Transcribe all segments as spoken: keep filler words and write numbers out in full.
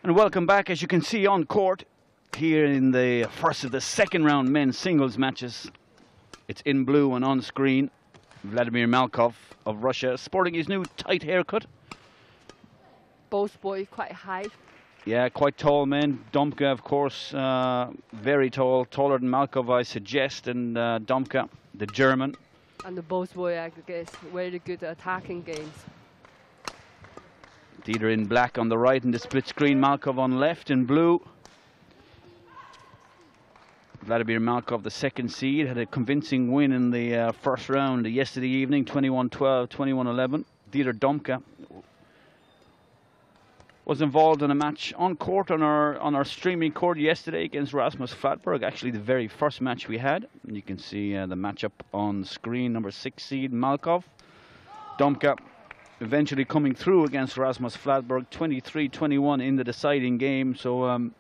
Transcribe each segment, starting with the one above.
And welcome back, as you can see on court, here in the first of the second round men's singles matches. It's in blue and on screen. Vladimir Malkov of Russia, sporting his new tight haircut. Both boys quite high. Yeah, quite tall men. Domke, of course, uh, very tall, taller than Malkov, I suggest, and uh, Domke, the German. And the both boys, I guess, very good attacking games. Dieter in black on the right and the split screen, Malkov on left in blue. Vladimir Malkov, the second seed, had a convincing win in the uh, first round yesterday evening, twenty-one twelve, twenty-one eleven. Dieter Domke was involved in a match on court on our on our streaming court yesterday against Rasmus Flatberg. Actually, the very first match we had. And you can see uh, the matchup on screen. Number six seed Malkov. Domke eventually coming through against Rasmus Flatberg, twenty-three twenty-one in the deciding game. So um,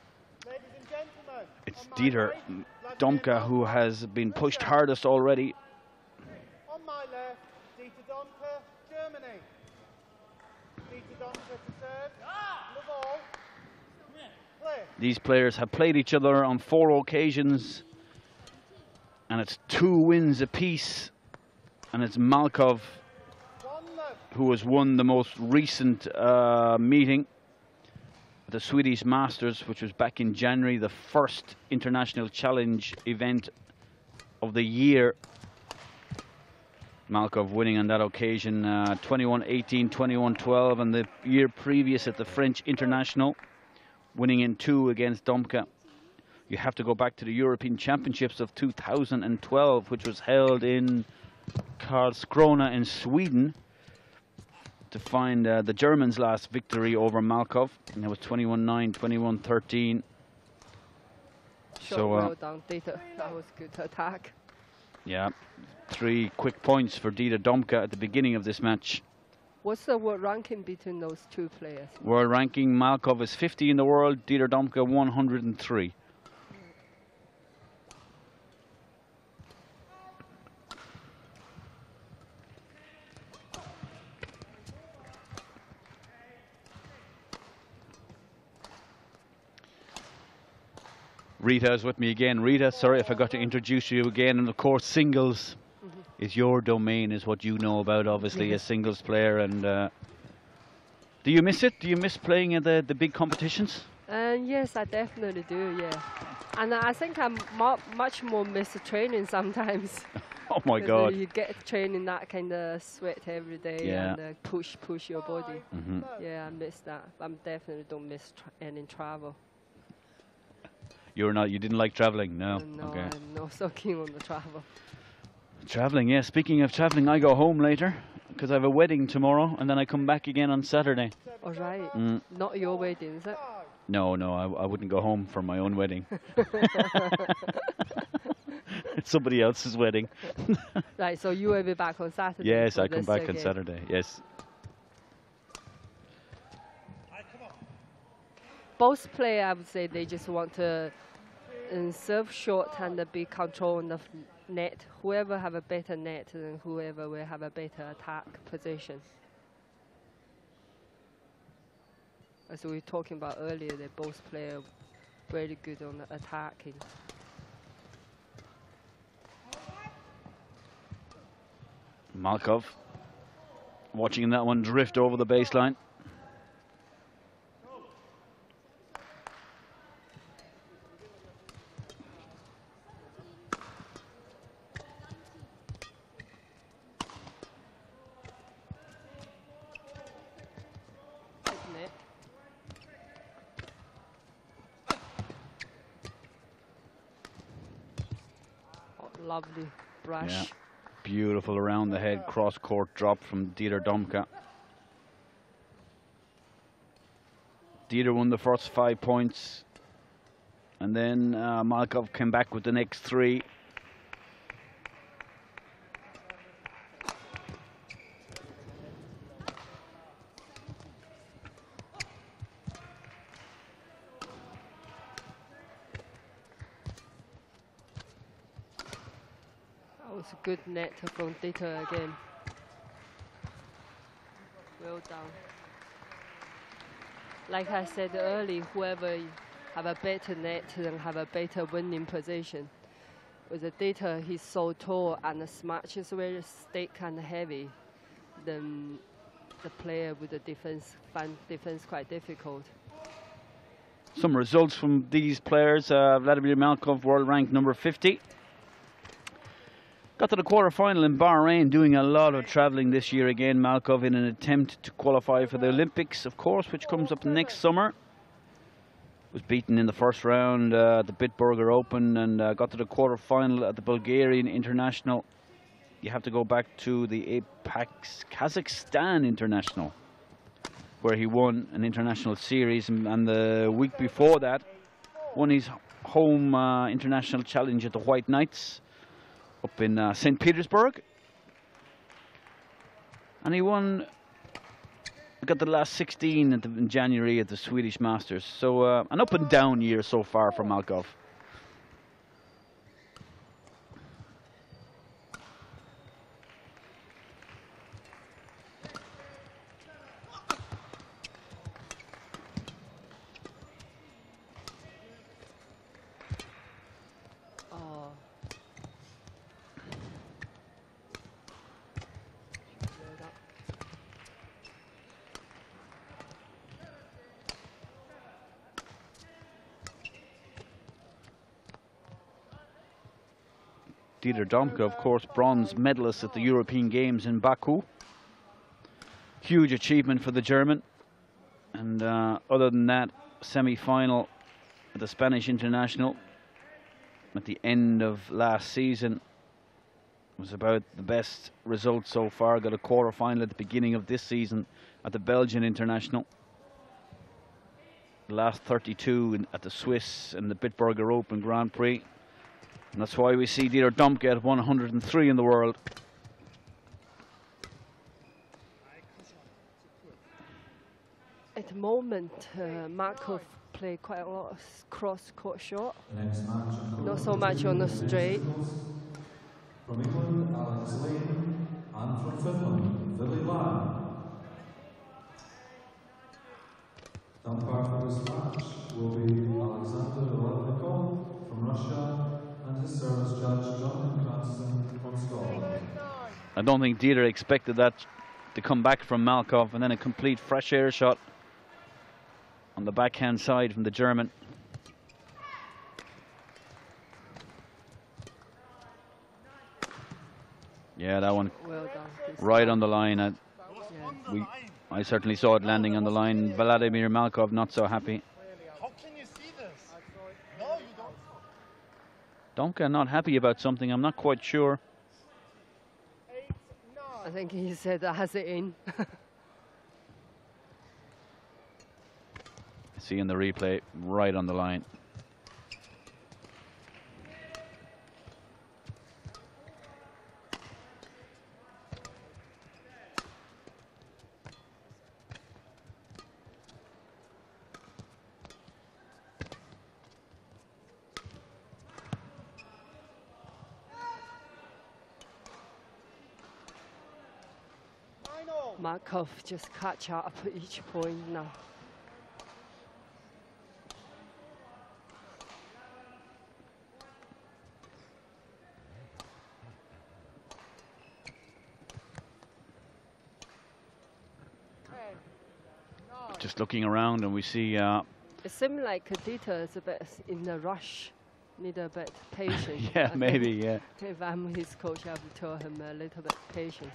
it's Dieter Domke who has been pushed hardest already. On my left, Dieter Domke, Germany. Dieter Domke to serve. The ball. Play. These players have played each other on four occasions, and it's two wins apiece. And it's Malkov who has won the most recent uh, meeting, the Swedish Masters, which was back in January, the first international challenge event of the year. Malkov winning on that occasion, uh, twenty-one eighteen, twenty-one twelve, and the year previous at the French International, winning in two against Domke. You have to go back to the European Championships of two thousand twelve, which was held in Karlskrona in Sweden, to find uh, the Germans' last victory over Malkov, and it was twenty-one nine, twenty-one thirteen. Shot So, uh, well done, Dieter. That was good attack. Yeah, three quick points for Dieter Domke at the beginning of this match. What's the world ranking between those two players? World ranking, Malkov is fifty in the world, Dieter Domke one hundred three. Rita is with me again. Rita, sorry, I forgot to introduce you again. And of course, singles mm-hmm. is your domain, is what you know about, obviously, as singles player. And uh, do you miss it? Do you miss playing at the, the big competitions? Uh, yes, I definitely do, yeah. And I think I much more miss the training sometimes. Oh my God. You get training that kind of sweat every day yeah. and uh, push, push your body. Mm-hmm. Yeah, I miss that. I definitely don't miss tra any travel. You're not, you didn't like traveling, no? Uh, no, okay. I'm not so keen on the travel. Traveling, yeah. Speaking of traveling, I go home later because I have a wedding tomorrow, and then I come back again on Saturday. All right. Mm. Not your wedding, is it? No, no, I, I wouldn't go home for my own wedding. It's somebody else's wedding. Right, so you will be back on Saturday? Yes, I come back again. on Saturday, yes. Both players, I would say, they just want to um, serve short and uh, be control on the net. Whoever have a better net, and whoever will have a better attack position. As we were talking about earlier, they both play very good on the attacking. Malkov watching that one drift over the baseline. Lovely brush. Yeah. Beautiful around the head cross court drop from Dieter Domke. Dieter won the first five points, and then uh, Malkov came back with the next three. It's a good net from Dieter again. Well done. like I said earlier, whoever have a better net and have a better winning position. With the data, he's so tall and the smash is very thick and heavy. Then the player with the defense find defense quite difficult. Some results from these players. Uh, Vladimir Malkov, world rank number fifty. Got to the quarter-final in Bahrain, doing a lot of travelling this year again. Malkov in an attempt to qualify for the Olympics, of course, which comes up next summer. Was beaten in the first round uh, at the Bitburger Open and uh, got to the quarter-final at the Bulgarian International. You have to go back to the Apex Kazakhstan International, where he won an international series, and, and the week before that won his home uh, international challenge at the White Knights up in uh, Saint Petersburg, and he won, got the last sixteen at the, in January at the Swedish Masters. So uh, an up and down year so far for Malkov. Domke, of course, bronze medalist at the European Games in Baku. Huge achievement for the German. And uh, other than that, semi-final at the Spanish International at the end of last season was about the best result so far. Got a quarter-final at the beginning of this season at the Belgian International. The last thirty-two in, at the Swiss and the Bitburger Open Grand Prix. And that's why we see Domke at one hundred and three in the world. At the moment, uh, Malkov play quite a lot of cross-court shot. Not so much on the straight. From England, Alex Lane, and from Finland, Willy Lamb. Umpire for this match will be Alexander Rodnikov from Russia, and his service judge, John Cranston from Scotland. I don't think Dieter expected that to come back from Malkov, and then a complete fresh air shot on the backhand side from the German. Yeah, that one Well done. right on the line. I, yeah. we, I certainly saw it landing on the line. Vladimir Malkov not so happy. How can you see this? No, you don't. Domke not happy about something, I'm not quite sure. Eight, nine. I think he said that has it in. See in the replay, right on the line. Malkov just catch up each point now. Just looking around and we see... Uh, it seems like Dieter is a bit in a rush, need a bit patient. yeah, maybe, yeah. If I'm his coach, I would tell him a little bit patient.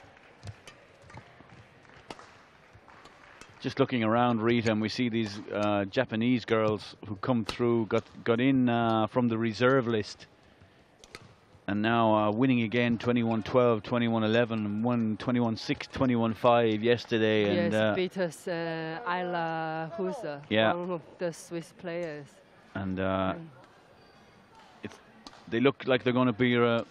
Just looking around, Rita, and we see these uh, Japanese girls who come through, got got in uh, from the reserve list, and now uh, winning again, twenty-one twelve, twenty-one eleven, won twenty-one six, twenty-one five yesterday. Yes, and uh, beat us uh, Ayla Huser, yeah. one of the Swiss players. And uh, mm. it's, they look like they're going to be uh,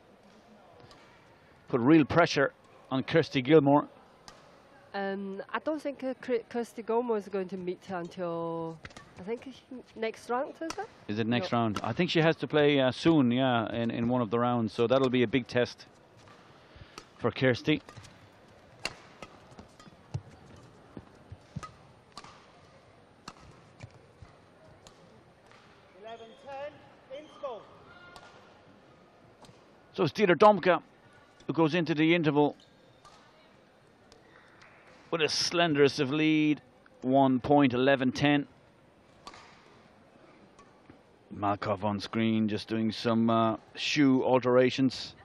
put real pressure on Kirsty Gilmour. Um, I don't think uh, Kirsty Gilmour is going to meet until, I think, next round, is it? Is it next no. round? I think she has to play uh, soon, yeah, in, in one of the rounds. So that'll be a big test for Kirsty. ten, interval. So it's Dieter Domke who goes into the interval with a slenderest of lead, one point, eleven ten. Malkov on screen just doing some uh, shoe alterations.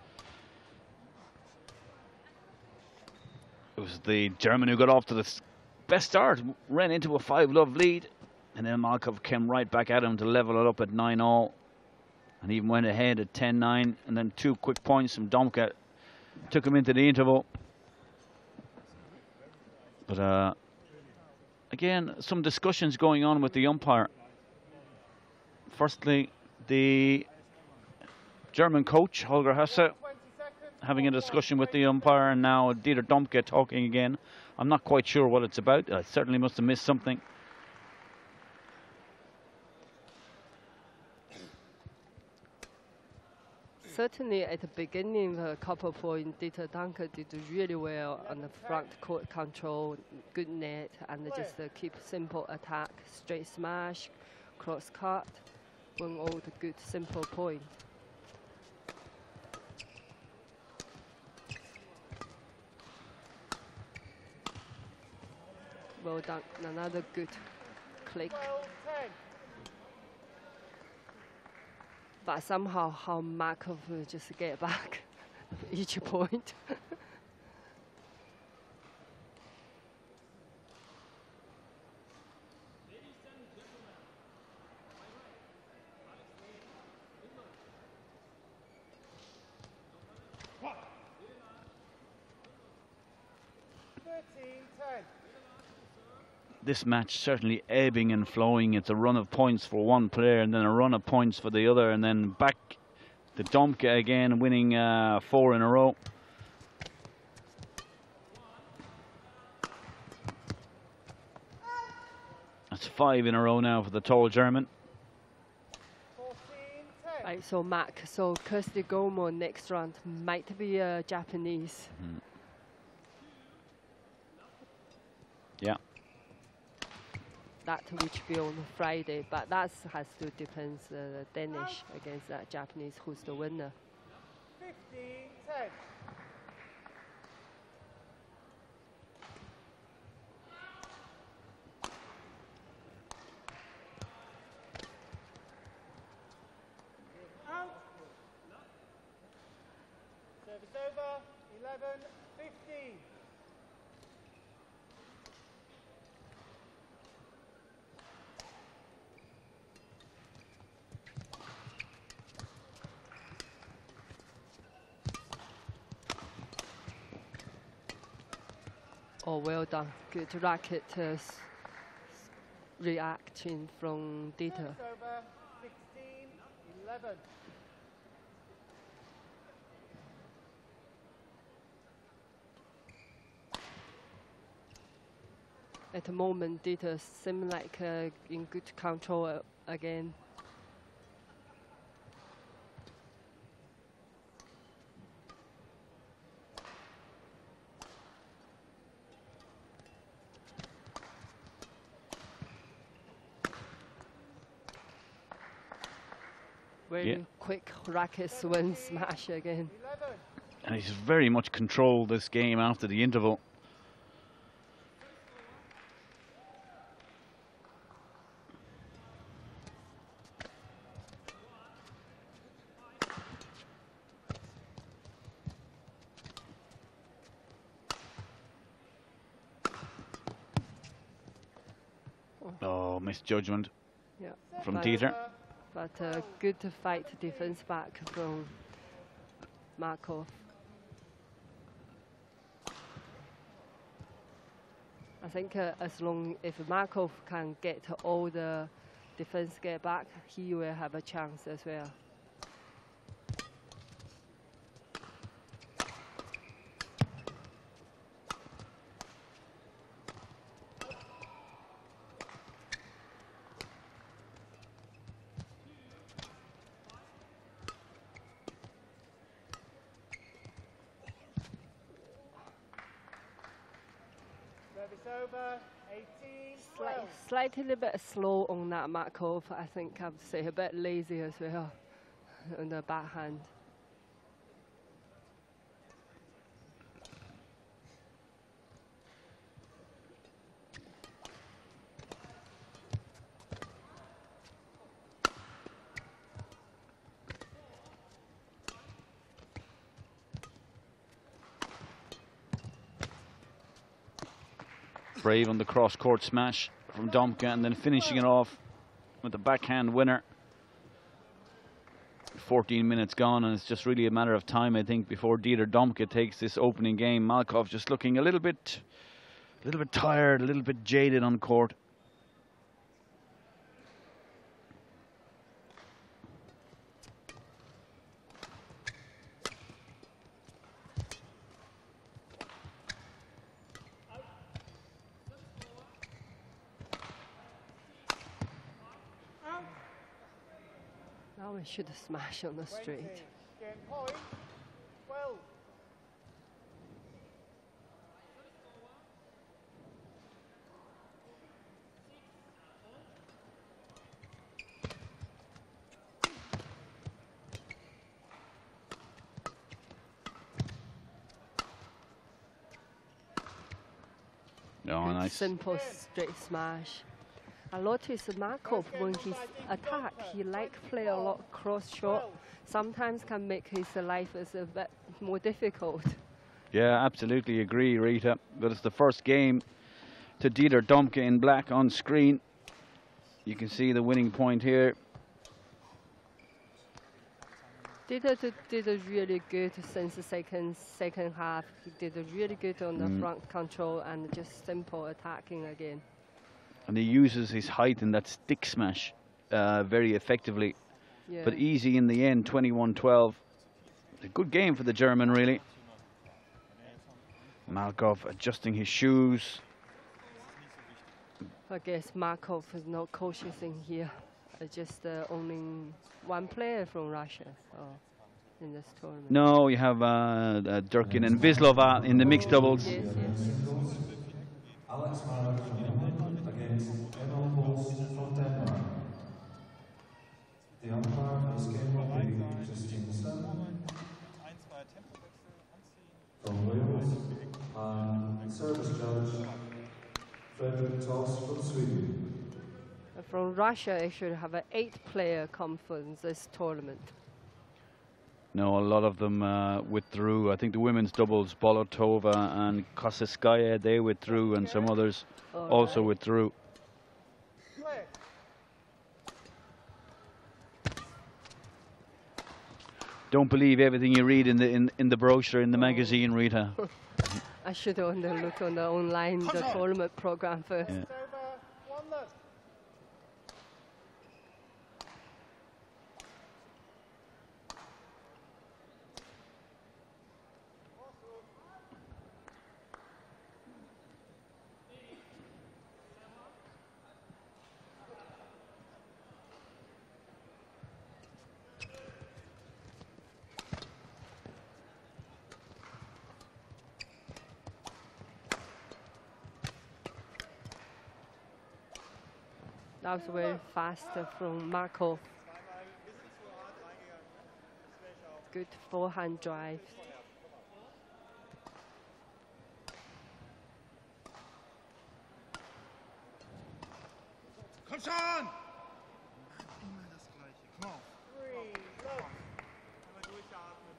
It was the German who got off to the best start, ran into a five-love lead, and then Malkov came right back at him to level it up at nine all, and even went ahead at ten nine, and then two quick points from Domke took him into the interval. But uh, again, some discussions going on with the umpire. Firstly, the German coach, Holger Hesse, having a discussion with the umpire, and now Dieter Domke talking again. I'm not quite sure what it's about. I certainly must have missed something. Certainly at the beginning, a couple points, Dieter Domke did really well on the front court control, good net, and just uh, keep simple attack, straight smash, cross cut, won all the good simple point. Well done, another good click. But somehow how Malkov will just get back each point. This match certainly ebbing and flowing. It's a run of points for one player and then a run of points for the other, and then back to Domke again, winning uh, four in a row. That's five in a row now for the tall German. Right, so Mac, so Kirsty Gilmour next round might be uh, Japanese. Mm. Yeah. That which be on Friday, but that has to depend uh, the Danish against that Japanese, who's the winner. fifteen ten. Out. Service over, eleven fifteen. Oh, well done. Good racket uh, reaction from Dieter. Over sixteen eleven. At the moment, Dieter seems like uh, in good control uh, again. Very yeah. quick racket swing smash again. And he's very much controlled this game after the interval. Oh, misjudgment yeah. from but, Dieter. But uh, good fight defense back from Malkov. I think uh, as long if Malkov can get all the defense get back, he will have a chance as well. Service over, eighteen Slight, slightly a bit slow on that Malkov. I think I would say a bit lazy as well on the backhand. Brave on the cross-court smash from Domke, and then finishing it off with the backhand winner. fourteen minutes gone, and it's just really a matter of time, I think, before Dieter Domke takes this opening game. Malkov just looking a little bit, a little bit tired, a little bit jaded on court. Now we should smash on the straight. Oh, nice. Simple straight smash. I notice Malkov, when he's attack, he like play a lot cross shot. Sometimes can make his life is a bit more difficult. Yeah, absolutely agree, Rita. But it's the first game to Dieter Domke in black on screen. You can see the winning point here. Dieter did, did a really good since the second second half. He did a really good on the Mm. front control and just simple attacking again. And he uses his height in that stick smash uh, very effectively. Yeah. But easy in the end, twenty-one twelve. A good game for the German, really. Malkov adjusting his shoes. I guess Malkov is not cautious in here. Uh, just uh, only one player from Russia so in this tournament. No, you have uh, uh, Durkin and Vyslova in the mixed doubles. Yes, yes. Alex Marek from England against Emil Post from Denmark. The umpire for this game will be Christine Gilmour from Wales, and the service judge Frederick Toss from Sweden. Uh, From Russia, I should have an eight-player conference this tournament. No, a lot of them uh, withdrew. I think the women's doubles, Bolotova and Koseskaya, they withdrew, and some others All also right. withdrew. Don't believe everything you read in the in, in the brochure in the magazine, Rita. I should have look on the online the tournament program first. Yeah. That was very fast uh, from Malkov. Good forehand drive. Komm schon! Immer das Gleiche. Komm auf. Einmal durchatmen.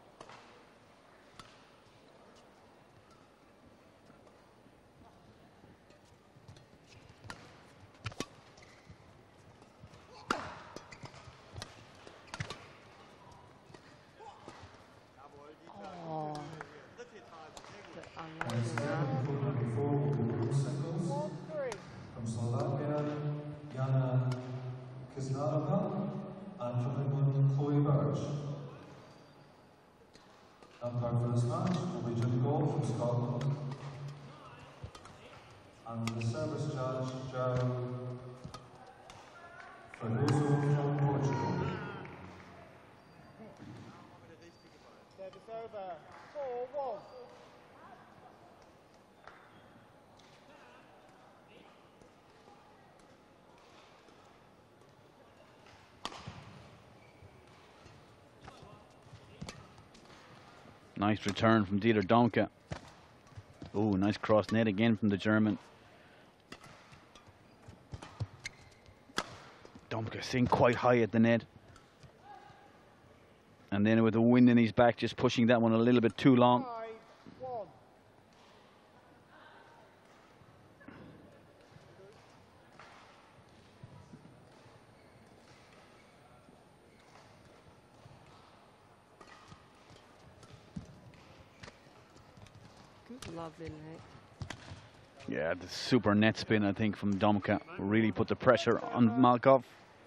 Oh, the And unlucky second now. for number four will be group singles from Slovakia, Jana Kisnarova, and from England, Chloe Birch. Umpire for this match will be Jim Gold from Scotland, and the service judge, João Fragoso from Portugal. Service over. four one. Nice return from Dieter Domke. Oh, nice cross net again from the German. Domke sitting quite high at the net. And then with the wind in his back, just pushing that one a little bit too long. Lovely net. Yeah, the super net spin, I think, from Domke really put the pressure on Malkov.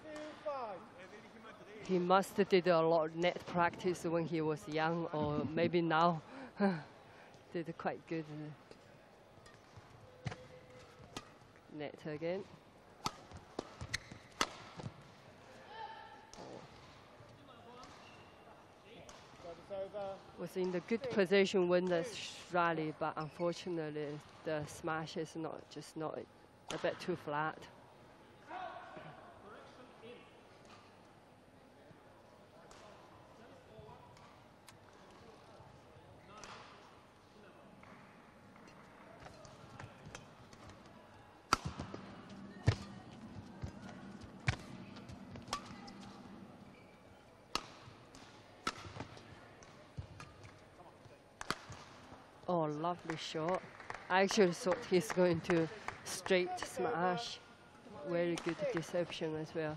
He must have did a lot of net practice when he was young, or maybe now did quite good. Net again. Was in the good position when the rally, but unfortunately the smash is not just not a bit too flat. Oh, lovely shot. I actually thought he's going to straight smash. Very good deception as well.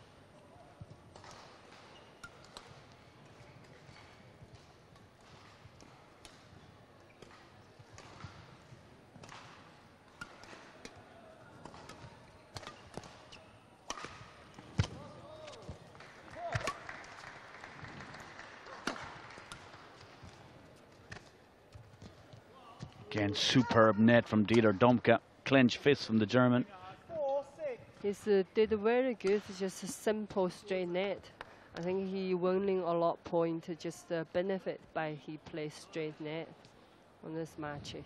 Again, superb net from Dieter Domke. Clenched fist from the German. He uh, did very good, just a simple straight net. I think he winning a lot point to just uh, benefit by he plays straight net on this matches.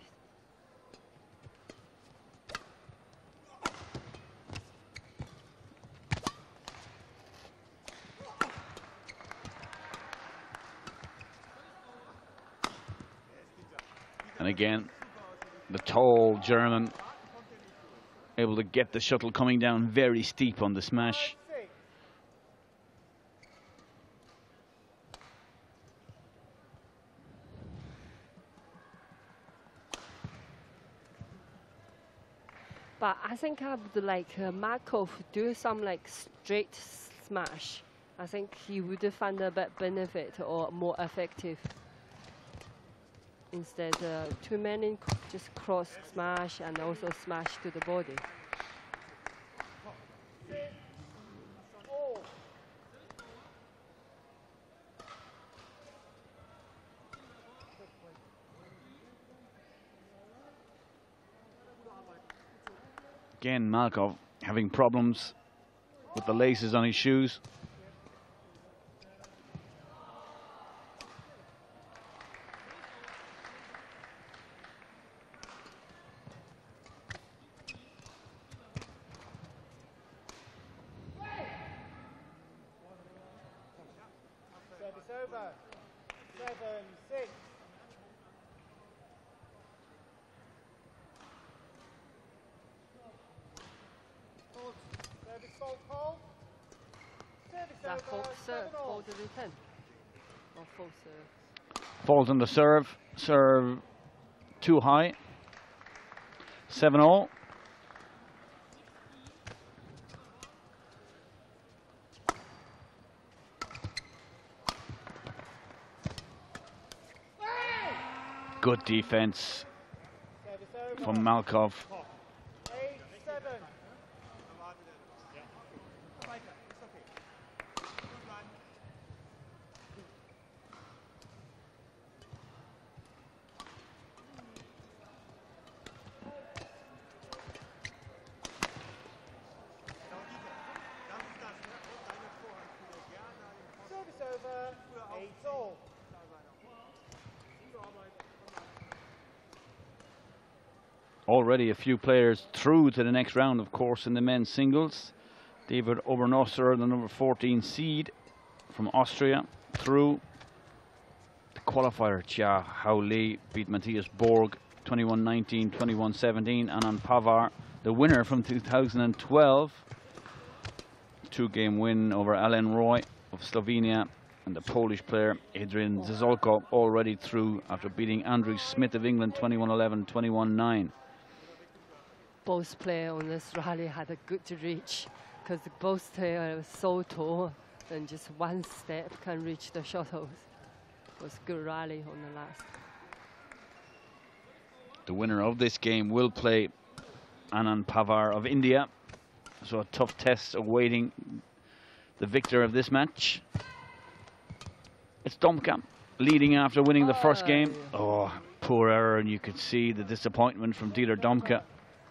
And again, the tall German able to get the shuttle coming down very steep on the smash. But I think I would like uh, Malkov do some like straight smash. I think he would find a bit benefit or more effective. Instead, uh, too many just cross smash and also smash to the body. Again, Malkov having problems with the laces on his shoes. Fault on the serve, serve too high, seven all. Good defense from Malkov. Already a few players through to the next round, of course, in the men's singles. David Obernosser, the number fourteen seed from Austria, through. the qualifier, Chia Hao Li beat Matthias Borg twenty-one nineteen, twenty-one seventeen. Anand Pavar, the winner from two thousand twelve, two-game win over Alen Roy of Slovenia, and the Polish player Adrian Zizolko already through after beating Andrew Smith of England twenty-one eleven, twenty-one nine. Both players on this rally had a good reach because both players are so tall and just one step can reach the shuttles. It was a good rally on the last. The winner of this game will play Anand Pavar of India. So a tough test awaiting the victor of this match. It's Domke leading after winning the first game. Oh, poor error, and you could see the disappointment from Dieter Domke.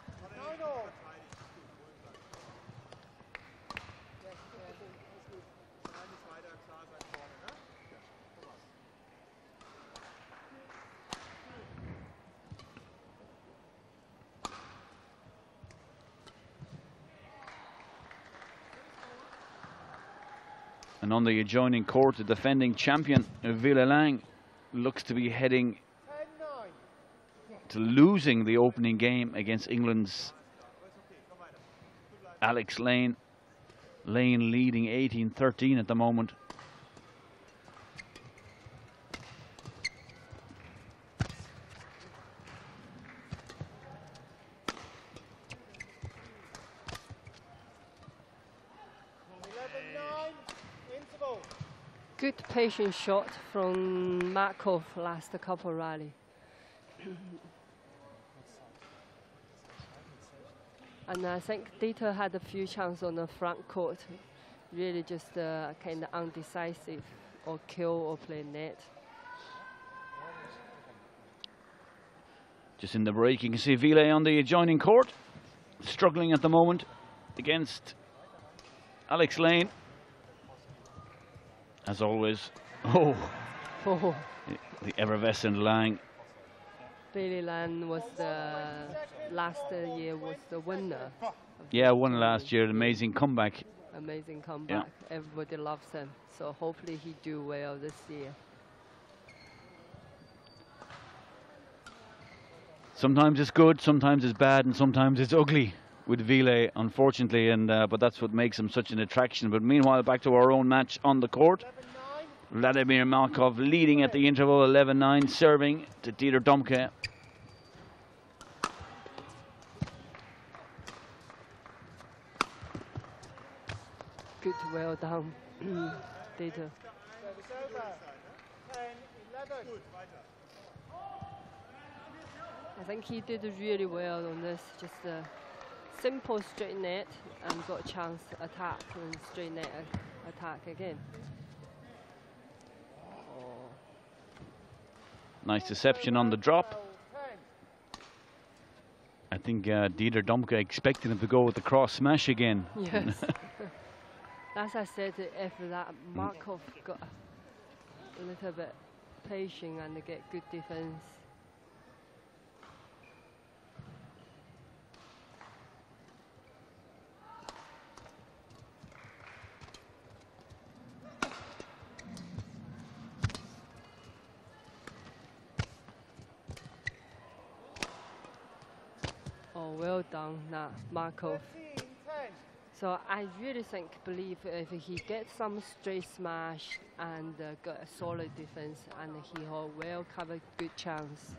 And on the adjoining court, the defending champion, Ville Lang, looks to be heading to losing the opening game against England's Alex Lane. Lane leading eighteen thirteen at the moment. Good patient shot from Malkov last couple rally. And I think Dieter had a few chances on the front court. Really just uh, kind of undecisive, or kill or play net. Just in the break, you can see Ville on the adjoining court, struggling at the moment against Alex Lane. As always, oh, oh. the, the effervescent Lang. Bailey Lang was the last uh, year was the winner. Yeah, won last year, an amazing comeback. Amazing comeback. Yeah. Everybody loves him. So hopefully he do well this year. Sometimes it's good, sometimes it's bad, and sometimes it's ugly with Ville, unfortunately, and uh, but that's what makes him such an attraction. But meanwhile, back to our own match on the court. Vladimir Malkov leading at the interval, eleven nine, serving to Dieter Domke. Good, well done, Dieter. I think he did really well on this, just a simple straight net and got a chance to attack and straight net attack again. Nice deception on the drop. I think uh, Dieter Domke expected him to go with the cross smash again. Yes. As I said, if that Malkov got a little bit patient and get good defense. Oh, well done, nah, Malkov. So I really think, believe if he gets some straight smash and uh, got a solid defense, and he will well cover good chance.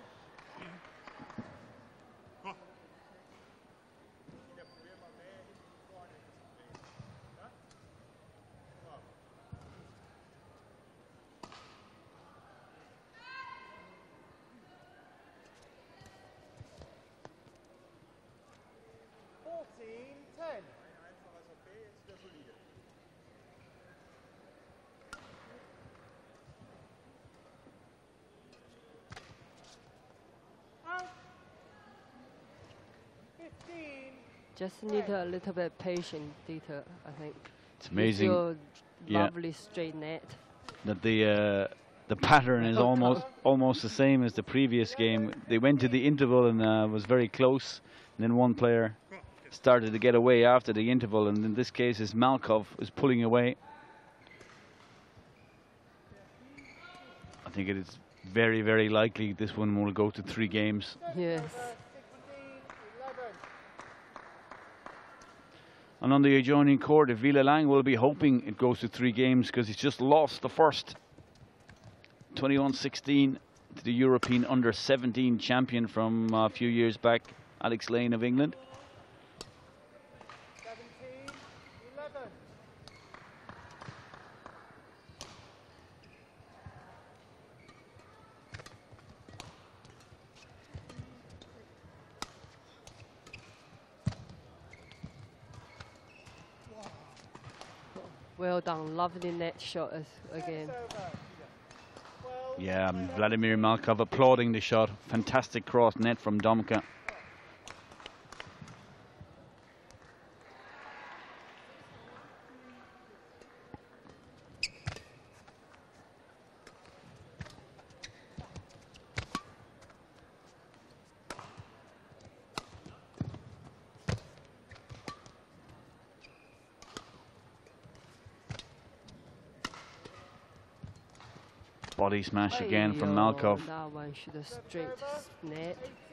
Just need a little bit patient, Dieter, I think. It's amazing. Yeah. Lovely straight net. That the uh, the pattern is almost almost the same as the previous game. They went to the interval and uh, was very close, and then one player started to get away after the interval, and in this case, is Malkov is pulling away. I think it is very, very likely this one will go to three games. Yes. And on the adjoining court, Vila Lang will be hoping it goes to three games because he's just lost the first. twenty-one sixteen to the European under seventeen champion from a few years back, Alex Lane of England. Well done, lovely net shot as, again. Yeah, um, Vladimir Malkov applauding the shot. Fantastic cross net from Domke. Body smash again from Malkov. That one should have straight net.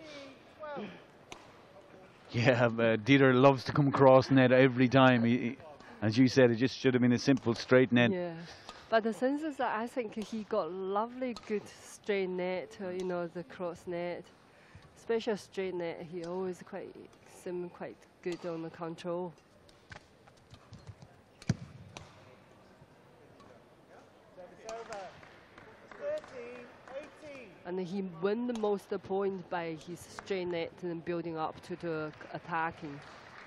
Yeah, uh, Dieter loves to come across net every time. He, he, as you said, it just should have been a simple straight net. Yeah, but the sense is that I think he got lovely good straight net, uh, you know, the cross net. Special straight net, he always quite seemed quite good on the control. And he won the most point by his straight net and building up to the attacking.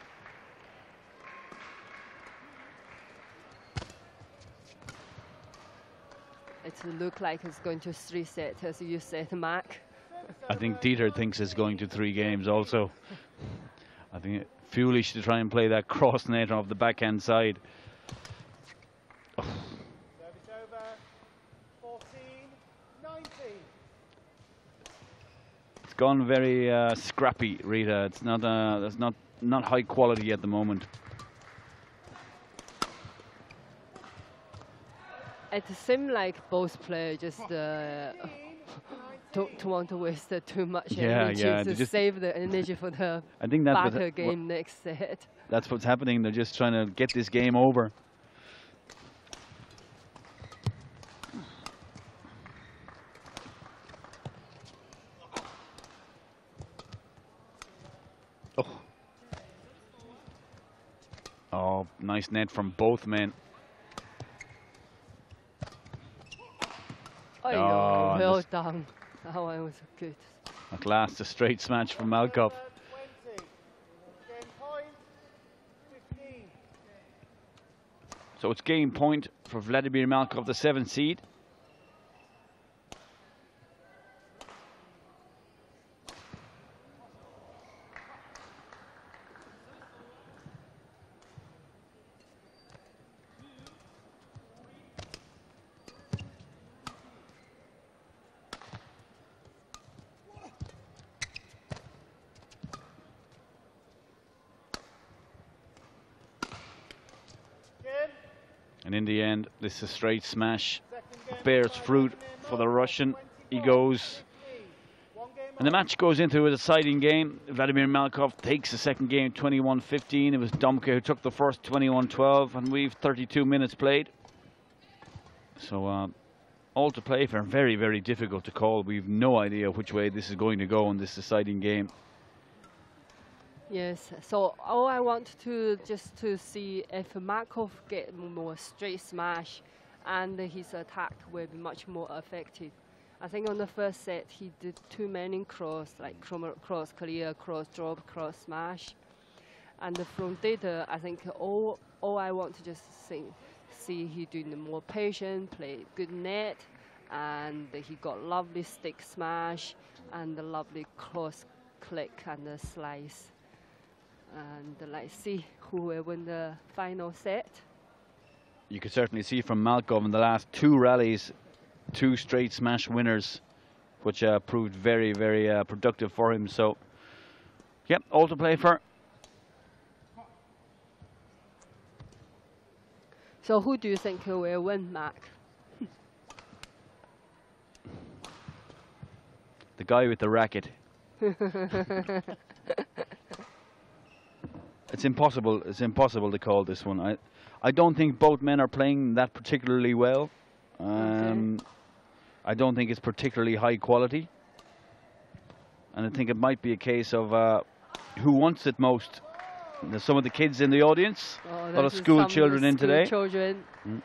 It looks like it's going to three sets, as you said, Mark. I think Dieter thinks it's going to three games also. I think it's foolish to try and play that cross net off the backhand side. Oh. It's gone very uh, scrappy, Rita. It's not, uh, it's not, not high quality at the moment. It seemed like both players just uh, don't want to waste uh, too much yeah, energy yeah, to just save the energy for the I think that's backer what, game what, next set. That's what's happening. They're just trying to get this game over. Oh. Oh, nice net from both men. Oh, Oh, well this- done. That one was good. At last, a straight smash from Malkov. So it's game point for Vladimir Malkov, the seventh seed. And in the end, this is a straight smash. Bears fruit for the Russian. He goes. And the match goes into a deciding game. Vladimir Malkov takes the second game twenty-one fifteen. It was Domke who took the first twenty-one twelve. And we've thirty-two minutes played. So uh, all to play for. Very, very difficult to call. We've no idea which way this is going to go in this deciding game. Yes, so all I want to just to see if Malkov get more straight smash and his attack will be much more effective. I think on the first set he did too many cross, like cross clear, cross drop, cross smash. And from data, I think all all I want to just see, see he doing the more patient, play good net, and he got lovely stick smash and the lovely cross click and the slice. And let's see who will win the final set. You could certainly see from Malkov in the last two rallies, two straight smash winners, which uh, proved very, very uh, productive for him. So, yep, all to play for. So who do you think will win, Mark? guy with the racket. It's impossible. It's impossible to call this one. I, I don't think both men are playing that particularly well. Um, okay. I don't think it's particularly high quality. And I think it might be a case of uh, who wants it most. There's some of the kids in the audience. Oh, a lot of school children in today. Children. Mm.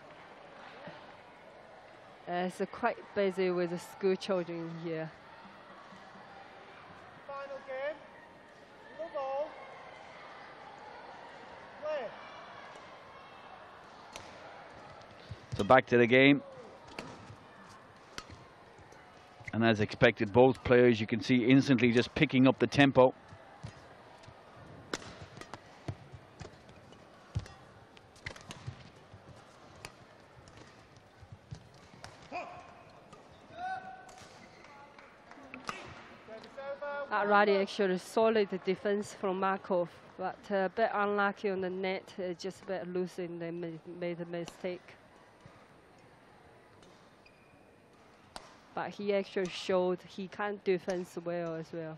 Uh, it's uh, quite busy with the school children here. Final game. No ball. Play. So back to the game. And as expected, both players, you can see instantly just picking up the tempo. That rally actually solid defense from Malkov, but a bit unlucky on the net, uh, just a bit loose and they made, made a mistake. But he actually showed he can defense well as well.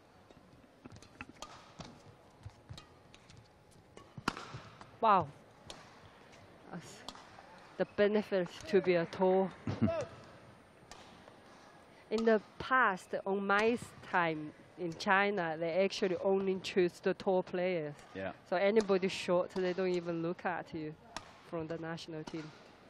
Wow. That's the benefit to be a tall. In the past, on my time in China, they actually only choose the tall players. Yeah. So anybody short, they don't even look at you from the national team.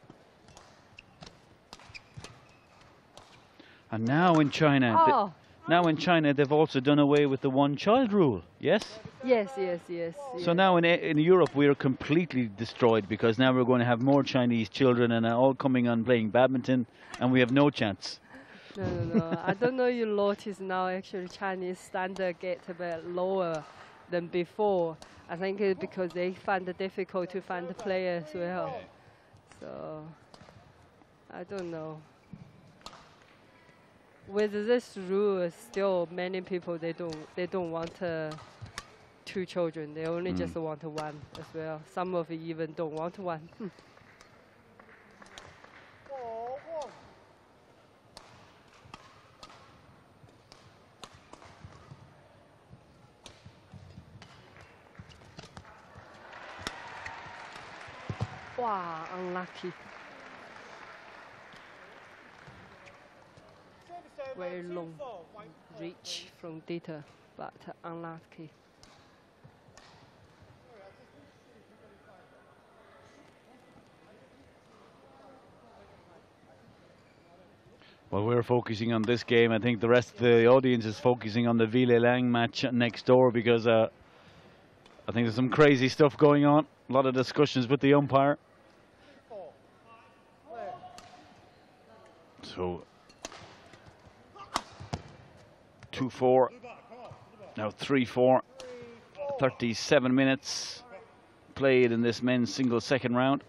And now in China, oh. now in China, they've also done away with the one-child rule. Yes. Yes, yes, yes. So yes. now in in Europe, we are completely destroyed because now we're going to have more Chinese children and are all coming on playing badminton, and we have no chance. No, no, no. I don't know you notice now actually Chinese standard get a bit lower than before. I think it's because they find it difficult to find the players as well. So, I don't know. With this rule, still many people, they don't, they don't want uh, two children. They only mm. just want one as well. Some of them even don't want one. Wow, unlucky. Very long reach from Dieter, but uh, unlucky. Well, we're focusing on this game. I think the rest of the audience is focusing on the Ville Lang match next door because uh, I think there's some crazy stuff going on. A lot of discussions with the umpire. So, two four, now three four, thirty-seven minutes played in this men's single second round.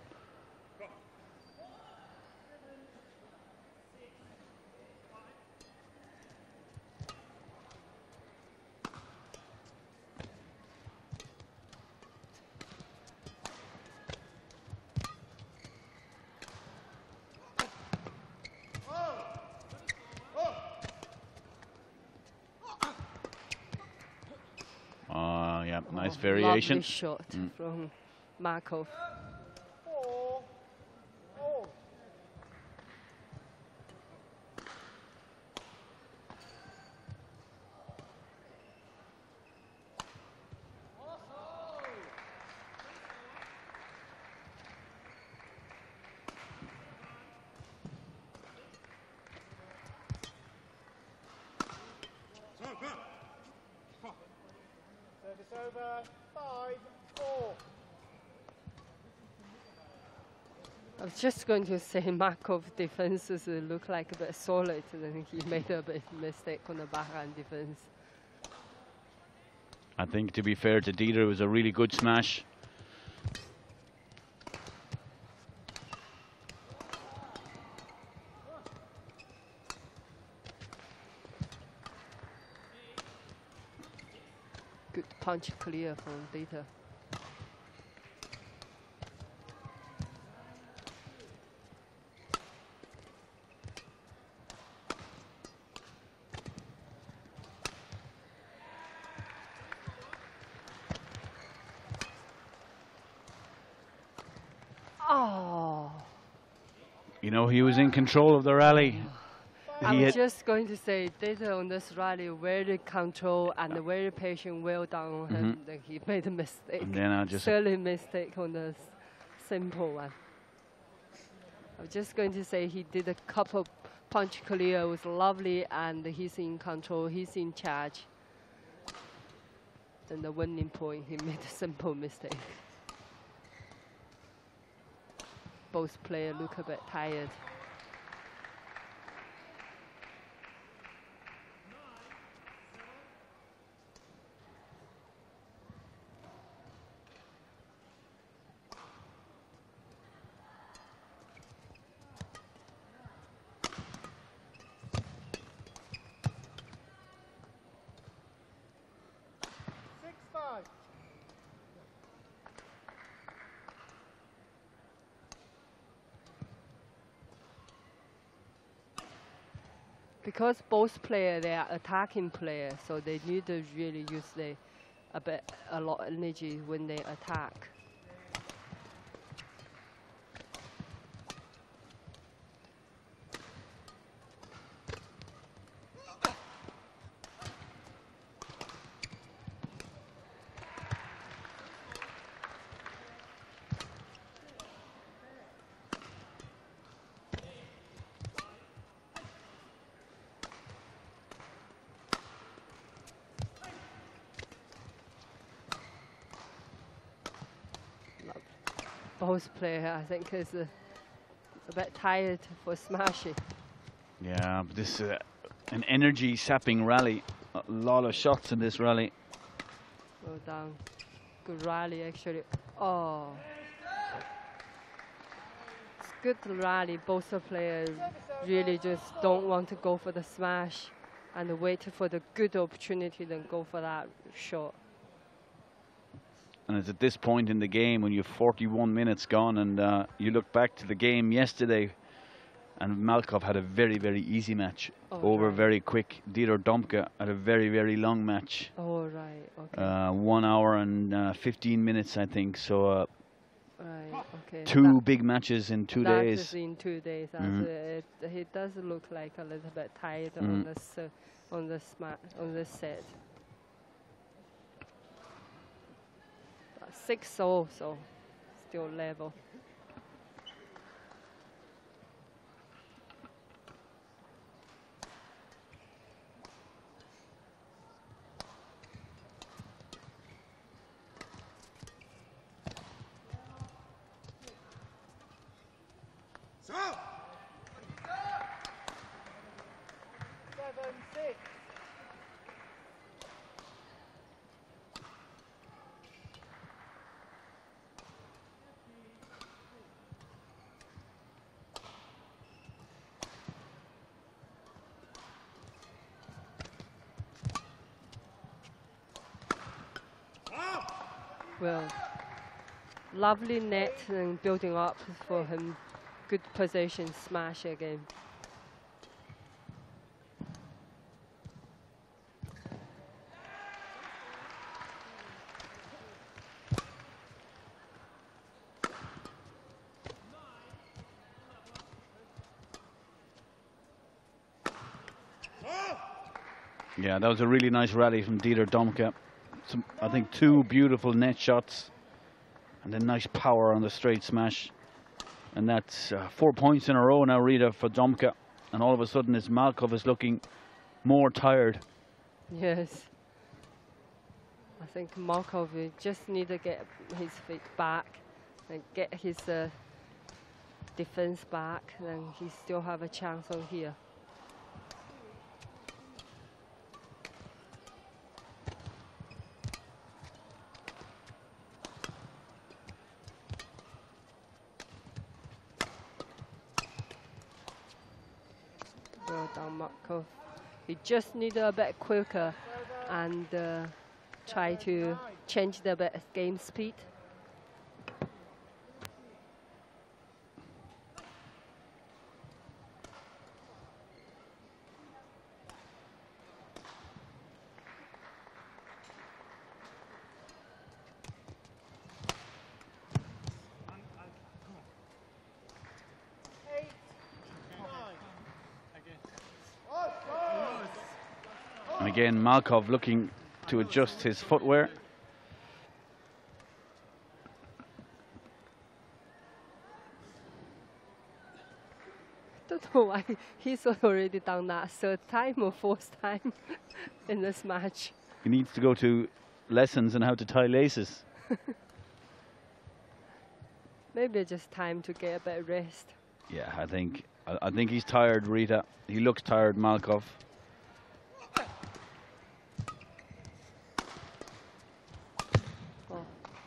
Uh, yeah, nice oh, variation. Lovely shot mm. from Malkov. Oh. Oh. Service over, five, four. I was just going to say Malkov defenses look like a bit solid, and then he made a bit mistake on the backhand defense. I think, to be fair to Dieter, it was a really good smash. Good punch clear from Dieter. Oh. You know, he was in control of the rally. I'm He had just going to say, Data on this rally, very control and very patient, well done on him. Mhm. That he made a mistake. And then I just- Silly mistake on the s- simple one. I'm just going to say he did a couple punch clear, it was lovely, and he's in control, he's in charge. Then the winning point, he made a simple mistake. Both players look a bit tired. Six five. Because both players, they are attacking players, so they need to really use the, a bit, a lot of energy when they attack. Both players, I think, is a, a bit tired for smashing. Yeah, but this is uh, an energy-sapping rally. A lot of shots in this rally. Well done. Good rally, actually. Oh. It's good rally. Both the players really just don't want to go for the smash and wait for the good opportunity, then go for that shot. And it's at this point in the game when you've forty-one minutes gone, and uh, you look back to the game yesterday, and Malkov had a very, very easy match, Oh, over right. very quick. Dieter Domke had a very, very long match, Oh, right, okay. uh, one hour and uh, fifteen minutes, I think. So uh, Right, okay. two That- big matches in two that days. is in two days. That's Mhm. it, he does look like a little bit tired Mhm. on this uh, on this ma on this set. But six oh, so still level. Seven six. Well, lovely net and building up for him. Good position, smash again. Yeah, that was a really nice rally from Dieter Domke. Some, I think two beautiful net shots and then nice power on the straight smash. And that's uh, four points in a row now, Rita, for Domke. And all of a sudden, his Malkov is looking more tired. Yes. I think Malkov will just need to get his feet back and get his uh, defense back, then he still have a chance on here. Well done, Malkov. He just need a bit quicker and uh, try to change the bit game speed. again, Malkov looking to adjust his footwear. I don't know why he's already done that third time or fourth time in this match. He needs to go to lessons on how to tie laces. Maybe just time to get a bit of rest. Yeah, I think I, I think he's tired, Rita. He looks tired, Malkov. Oh.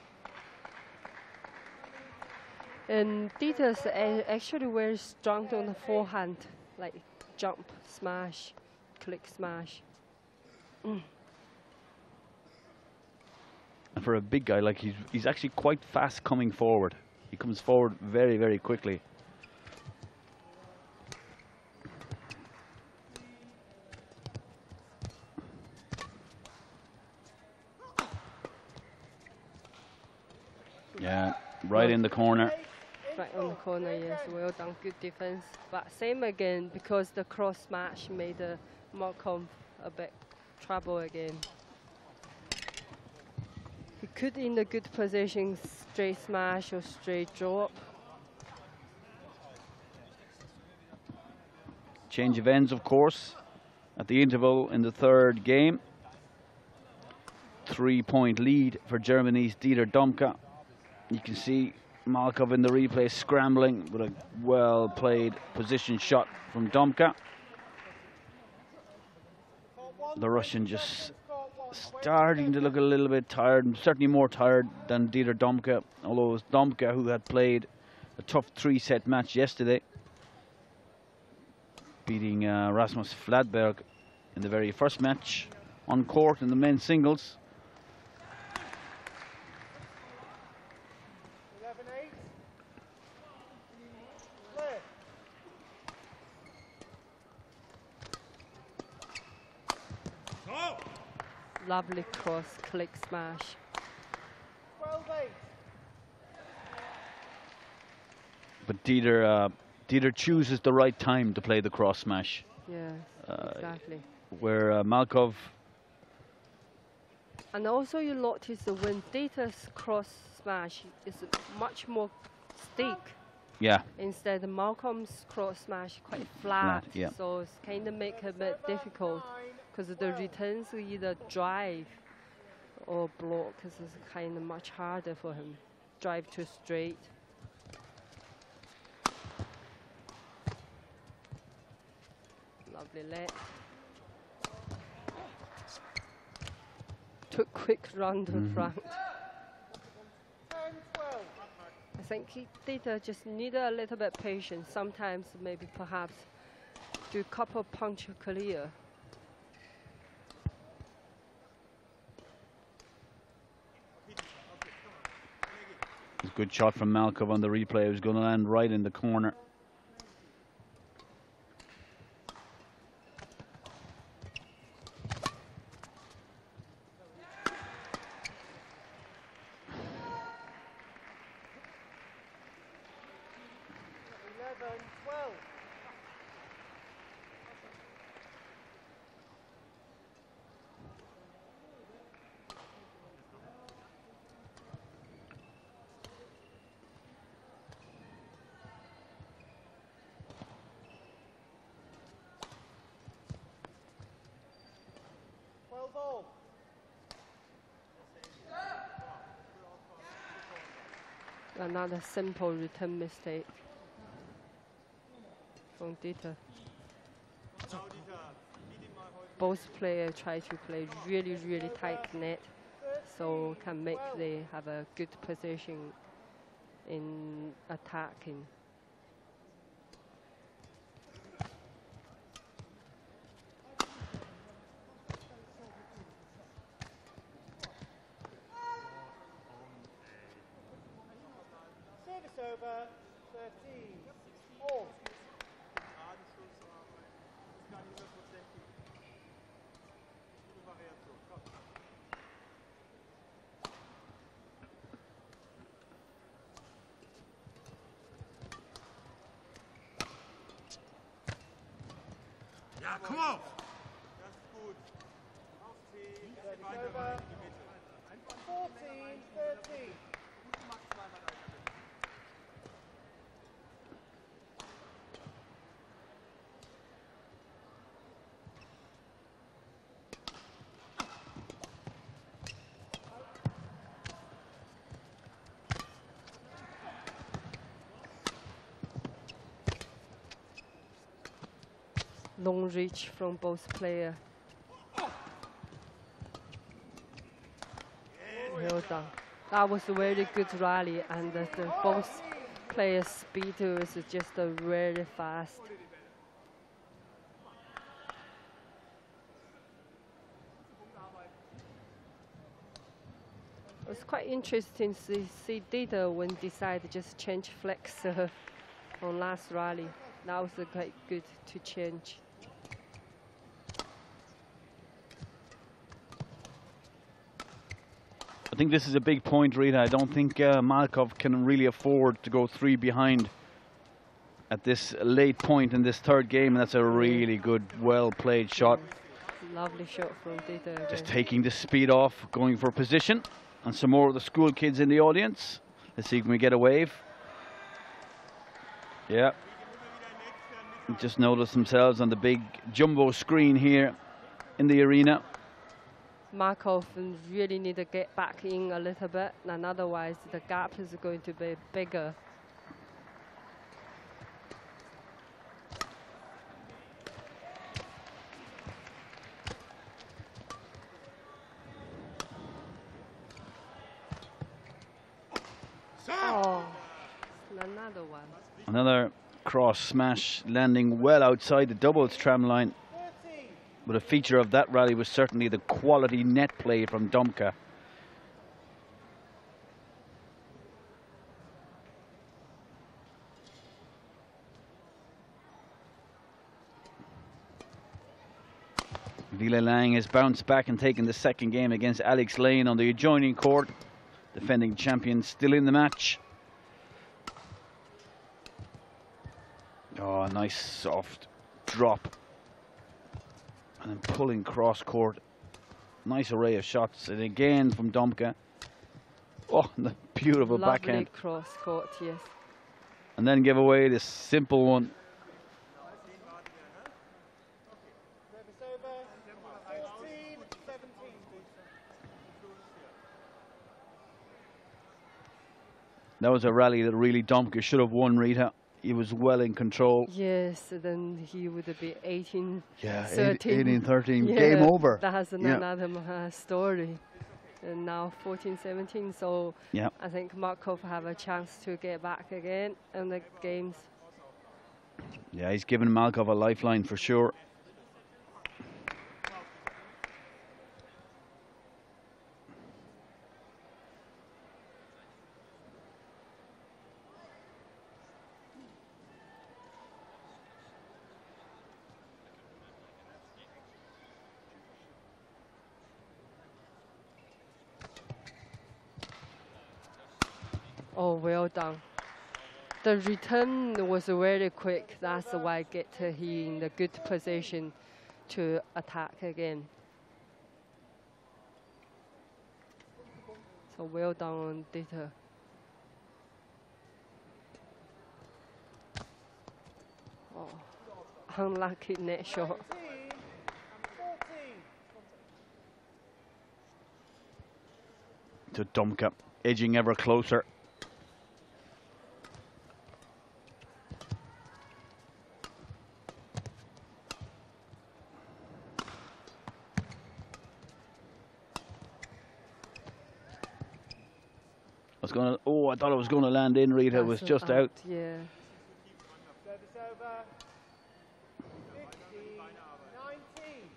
And Dieter's a- actually very strong on the forehand, like jump, smash, click, smash. Mm. And for a big guy, like he's he's actually quite fast coming forward. He comes forward very, very quickly. Yeah, right in the corner. Right on the corner, yes, well done, good defense. But same again, because the cross smash made uh, Malkov a bit trouble again. He could in a good position, straight smash or straight drop. Change of ends, of course, at the interval in the third game. Three-point lead for Germany's Dieter Domke. You can see Malkov in the replay scrambling with a well-played position shot from Domke. The Russian just starting to look a little bit tired, and certainly more tired than Dieter Domke, although it was Domke who had played a tough three-set match yesterday, beating uh, Rasmus Fladberg in the very first match on court in the men's singles. Lovely cross, click, smash. But Dieter, uh, Dieter chooses the right time to play the cross smash. Yeah, uh, exactly. Where uh, Malkov... And also you notice that when Dieter's cross smash is much more stick. Yeah. Instead of Malcolm's cross smash quite flat, Flat, yeah. so it's kind of make it a bit difficult because the returns will either drive or block, because it's kind of much harder for him. Drive to straight. Lovely let. Took quick run to Mm-hmm. front. I think he Dieter just needed a little bit patience. Sometimes maybe perhaps do a couple punch clear. Good shot from Malkov on the replay. It was going to land right in the corner. Another simple return mistake from Dieter. Both players try to play really, really tight net, so can make they have a good position in attacking. Over thirteen. All. Ja, come on. over. fourteen thirteen. Long reach from both players. Well done. That was a very good rally, and the, the both players' speed was just uh, very fast. It was quite interesting to see, see Dita when decide to just change flex uh, on last rally. That was uh, quite good to change. I think this is a big point, Rita. I don't think uh, Malkov can really afford to go three behind at this late point in this third game, and that's a really good, well-played shot. Lovely shot from Dita. Just taking the speed off, going for position. And some more of the school kids in the audience. Let's see if we get a wave. Yeah. Just notice themselves on the big jumbo screen here in the arena. Malkov really need to get back in a little bit, and otherwise the gap is going to be bigger. Oh, another one. Another cross smash landing well outside the doubles tram line. But a feature of that rally was certainly the quality net play from Domke. Vila Lang has bounced back and taken the second game against Alex Lane on the adjoining court. Defending champion still in the match. Oh, nice soft drop. And then pulling cross court. Nice array of shots. And again from Domke. Oh, the beautiful Lovely backhand. cross court, yes. And then give away this simple one. That was a rally that really Domke should have won, Rita. He was well in control. Yes, then he would be eighteen, Yeah, thirteen. eighteen thirteen, Yeah, game over. That's Yeah. another uh, story. And now fourteen seventeen, so Yeah. I think Malkov have a chance to get back again in the games. Yeah, he's given Malkov a lifeline for sure. Oh, well done. The return was very quick. That's why get he in the good position to attack again. So well done on Dita. Oh, unlucky net shot. To Domke, edging ever closer. Was gonna, oh, I thought it was going to land in, Rita. It was That's just out, out. Yeah. Service over. fifteen nineteen.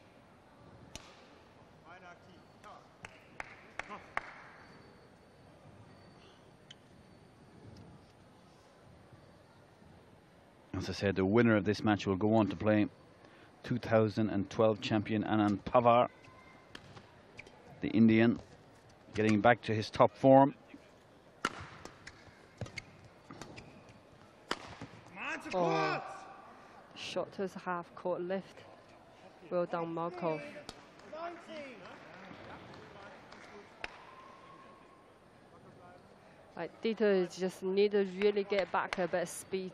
As I said, the winner of this match will go on to play two thousand twelve champion Anand Pawar, the Indian, getting back to his top form. Oh, shot to half court left. Well done, Malkov. Like Dieter just need to really get back a bit of speed.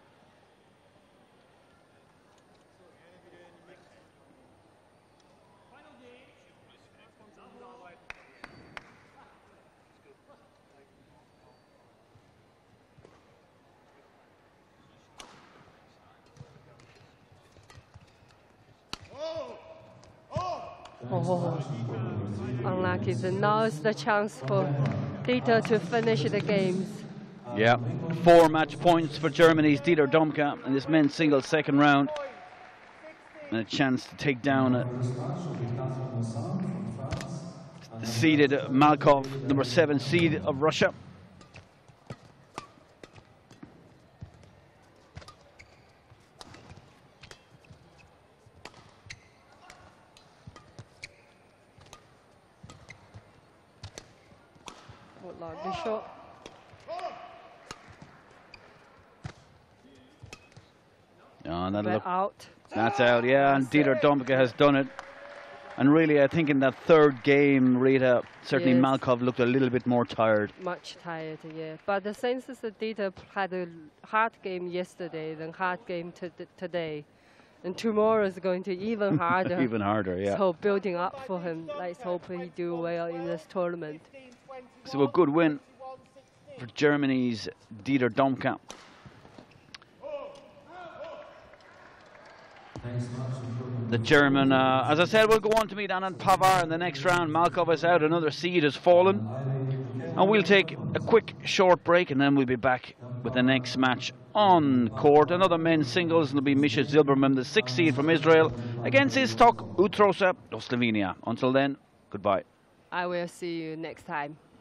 Oh, unlucky. So now is the chance for Dieter to finish the games. Yeah, four match points for Germany's Dieter Domke in this men's singles second round. And a chance to take down a seeded Malkov, number seven seed of Russia. Lovely shot. Oh, that'll look, out. That's out, yeah, and Dieter Domke has done it. And really, I think in that third game, Rita, certainly Yes. Malkov looked a little bit more tired. Much tired, yeah. But the sense is that Dieter had a hard game yesterday, then hard game to today. And tomorrow is going to be even harder. Even harder, yeah. So building up for him. Let's hope he do well in this tournament. So a good win for Germany's Dieter Domke. The German, uh, as I said, will go on to meet Anand Pavard in the next round. Malkov is out, another seed has fallen. And we'll take a quick short break and then we'll be back with the next match on court. Another men's singles, and it'll be Misha Zilberman, the sixth seed from Israel, against Istok Utrosa of Slovenia. Until then, goodbye. I will see you next time.